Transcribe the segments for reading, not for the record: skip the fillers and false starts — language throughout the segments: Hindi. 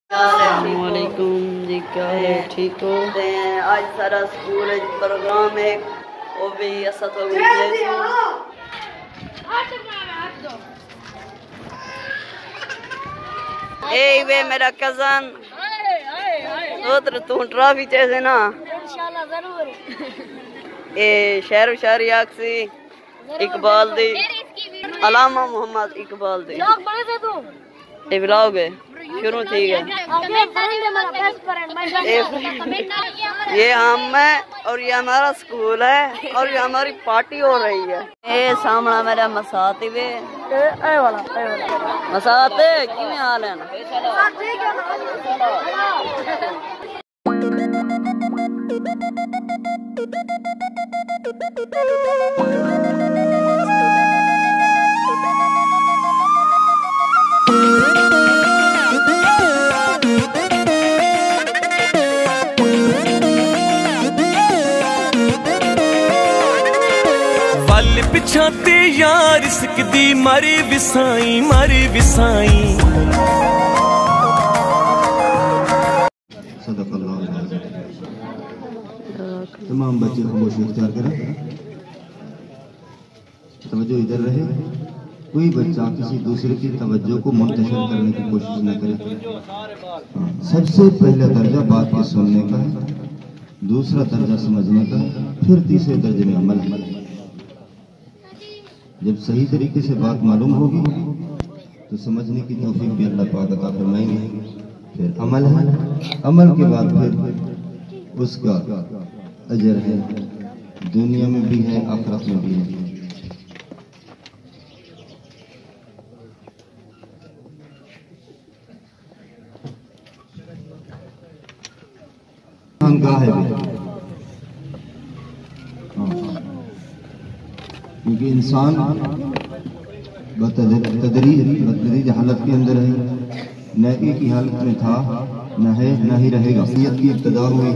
अस्सलामुअलैकुम जी, क्या है? ठीक हो? आज सारा स्कूल प्रोग्राम है वो भी ऐसा तो ए वे मेरा कजन उधर तू ट्रॉफी जैसे ना इंशाल्लाह जरूर। ए शहर शारी आक्सी इकबाल दी अलामा मोहम्मद इकबाल दी लोग बड़े थे तू ये ब्लॉग है शुरू ठीक है। ये हम है और ये हमारा स्कूल है और ये हमारी पार्टी हो रही है। ये सामना मेरा मसाते वे मसाते किमें हाल है ना पिछाते यार सिकदी मारी विसाई तमाम बच्चे खामोशी इख्तियार करें, तवज्जो इधर रहे। कोई बच्चा किसी दूसरे की तवज्जो को मुंतशिर करने की कोशिश न करे। सबसे पहला दर्जा बात के सुनने का है, दूसरा दर्जा समझने का, फिर तीसरे दर्जे में अमल है। जब सही तरीके से बात मालूम होगी तो समझने की तौफीक भी अल्लाह पाक अता फरमाएंगे। फिर अमल है, अमल के बाद फिर उसका अजर है, दुनिया में भी है आखिरत में भी है। क्योंकि इंसान बतदरीज हालत के अंदर है, न एक ही हालत में था, न है, न ही रहेगा। नियत की इब्तिदा हुई।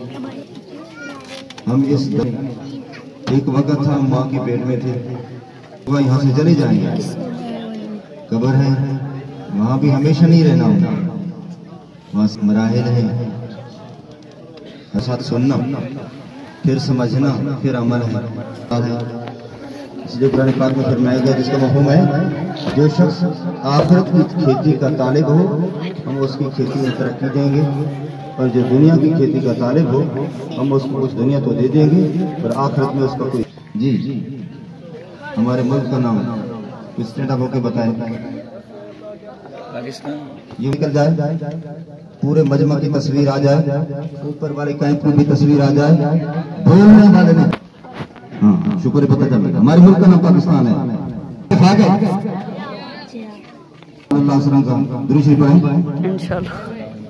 हम एक वक्त था माँ के पेट में थे, वह यहाँ से चले जाएंगे, कब्र है, वहाँ भी हमेशा नहीं रहना होगा, वहाँ से मराहिल है। साथ सुनना, फिर समझना, फिर अमल है। इसलिए कुरान पाक में फरमाया गया, जिसका मफ़हूम है जो शख्स आखिरत की खेती का तालिब हो हम उसकी खेती में तरक्की देंगे, और जो दुनिया की खेती का तालिब हो हम उसको कुछ दुनिया तो दे देंगे पर आखिरत में उसका कोई। जी हमारे मुल्क का नाम कुछ स्टैंड अप होकर बताए। पाकिस्तान ये निकल जाए, पूरे मजमा की तस्वीर आ जाए, ऊपर वाले कैंप में भी तस्वीर आ जाए, बोलने वाले ने हाँ शुक्र पता चल रहा। हमारे मुल्क का नाम पाकिस्तान है। अल्लाह का दुरूद पढ़ें इंशाल्लाह।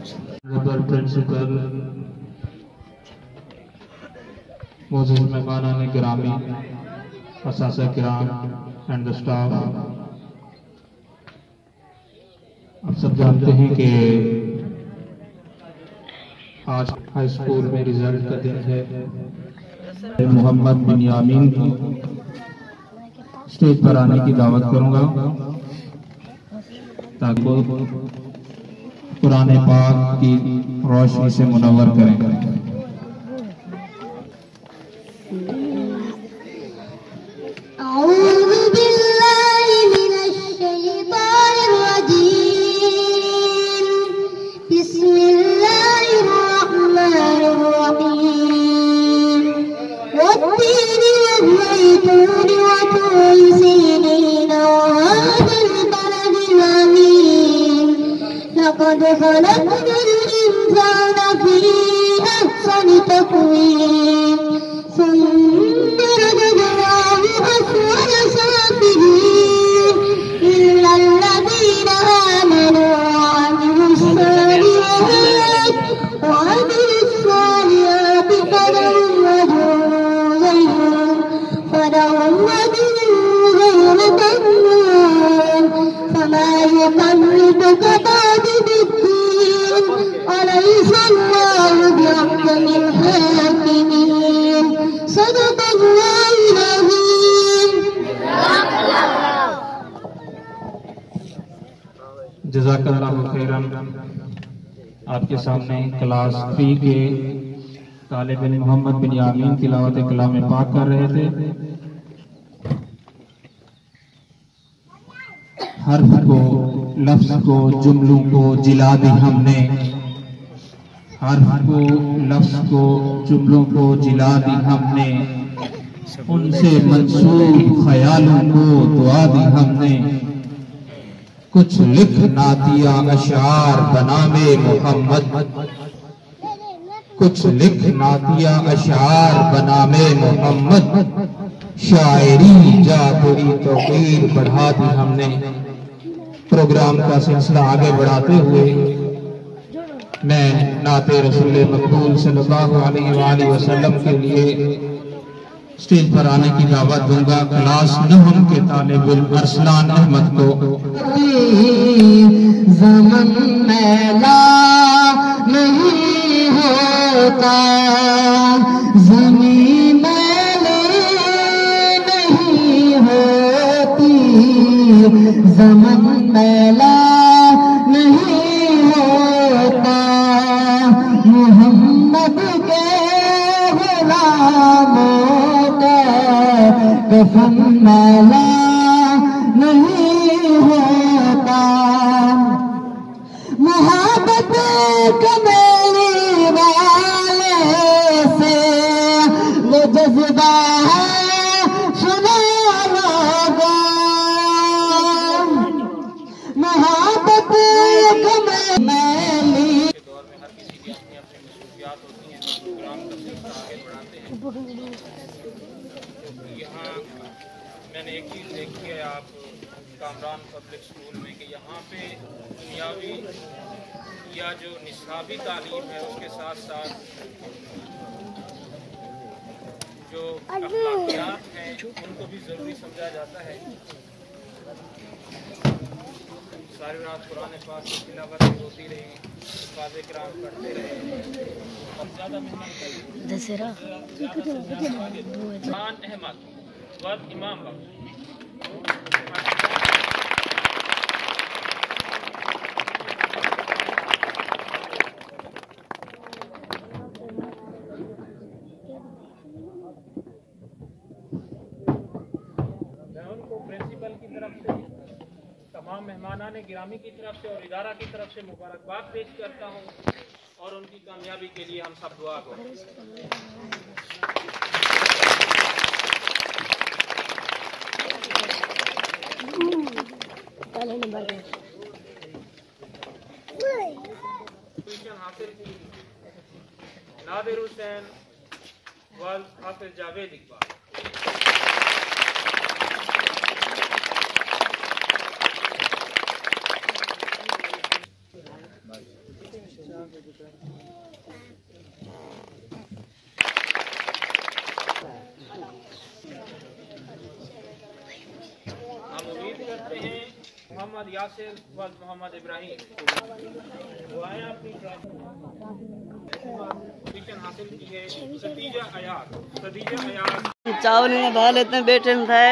मौजूद मेहमानान गिरामी, असातिज़ा किराम एंड द स्टाफ, आप सब जानते हैं कि आज हाई स्कूल में रिजल्ट का दिन है। मोहम्मद बिन यामीन को स्टेज पर आने की दावत करूंगा ताकि वो कुरान पाक की रोशनी से मुनव्वर करें। لقد خلقنا الإنسان في أحسن تقويم ثم رددناه أسفل سافلين إلا الذين آمنوا وعملوا الصالحات فلهم أجر غير ممنون فما يقلبك بعد بالدين أليس الله بأحكم الحاكمين صدق الله العظيم। जज़ाकल्लाहु खैरन। आपके सामने क्लास 3 के तालिब इल्म मोहम्मद बिन यामीन तिलावत कलाम पाक कर रहे थे। हर्फ को, लफ्ज को, जुमलों को जिला दी हमने, हर्फ को, लफ्ज को, जुमलों को जिला दी हमने, उनसे मंसूब ख्यालों को दुआ दी हमने। कुछ लिख ना दिया अशार बनामे मोहम्मद, कुछ लिख ना दिया अशार बनामे मोहम्मद, शायरी जा तेरी तौकीर बढ़ा दी हमने। प्रोग्राम का सिलसिला आगे बढ़ाते हुए मैं नाते रसूल मकबूल सल्लल्लाहु अलैहि वसल्लम के लिए स्टेज पर आने की दावत दूंगा क्लास 9 के तालिब इल्म अरसलान अहमद को। ज़मन मैला नहीं होता, ज़मीन मैले नहीं होती, ज़मन मैला नहीं होता, मोहम्मद के गुलामों कफन मैला नहीं होता। मोहब्बत कमेली वाले से वो जज्बा है सुना होगा, मोहब्बत कमेली। यहाँ मैंने एक चीज़ देखी है आप कामरान पब्लिक स्कूल में कि यहाँ पे दुनियावी या जो निसाबी तालीम है उसके साथ साथ जो अखलाकियात हैं उनको भी ज़रूरी समझा जाता है। सारी रात कुरान पाक की तिलावत होती रही, फाज़े किराम पढ़ते रहे और ज़्यादा मेहनत अहमद वद इमाम बाबू। मैं उनको प्रिंसिपल की तरफ से, तमाम मेहमानान गिरामी की तरफ से और इदारा की तरफ से मुबारकबाद पेश करता हूँ और उनकी कामयाबी के लिए हम सब दुआ करें। ट्यूशन हासिल की नादिर हुसैन वल हाफिज जावेद इकबाल। हम उम्मीद करते हैं मोहम्मद यासिर व मोहम्मद इब्राहिम वो आए अपनी पोजीशन हासिल की है। सदीजा अयाज चावल में भा लेते हैं, बैठे थे।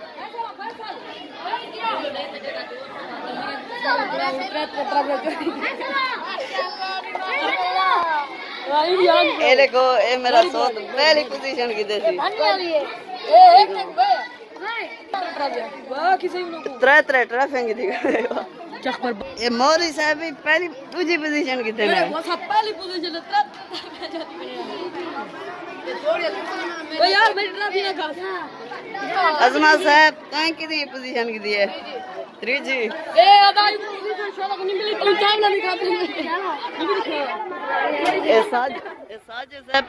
देखो ये मेरा सोच पहली पोजीशन की देसी त्रे ट्रैफिंग थी। ये मौरी साहब भी पहली दूसरी पोजीशन की थे। पहली पोजीशन यार मेरी ट्रैफिक का अजमा साहब कहाँ की थी पोजीशन की दी है 3G। ए आधार पोजीशन शोला को नहीं मिली तो चार ना दिखाते हैं। ये साज साहब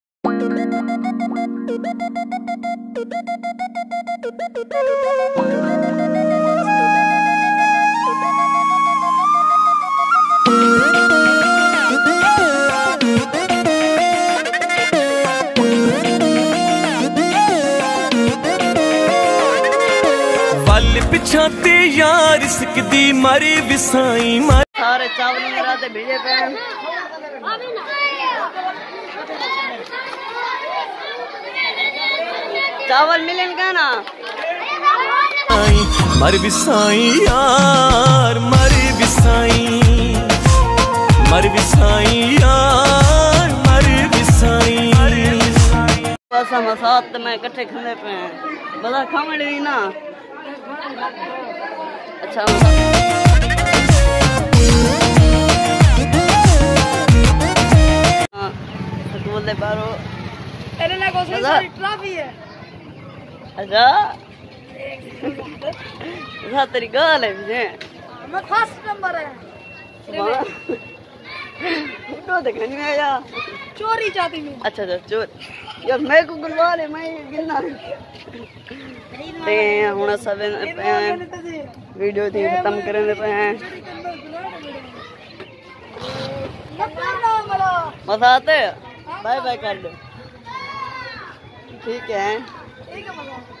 पिछाते यार सकदी मारी विसाई सारे चावल मेरा ते भेजे पे चावल मिलेंगे ना मर विसाई यार मर विसाई मर विसाई यार मर विसाई। बस हम साथ में इकट्ठे खाने पे हैं, बड़ा खाने ली ना। अच्छा स्कूल दे बारो ट्रॉफी है। अच्छा अच्छा तेरी गाल है मुझे, मैं फर्स्ट नंबर है। फोटो देखने नहीं आया, चोरी चाहती हूँ। अच्छा अच्छा चोर यार मैं को गुलवा ले, मैं गिरना ते हुन सब वीडियो थी खत्म करने पे हैं। मसाते बाय बाय कर दो, ठीक है।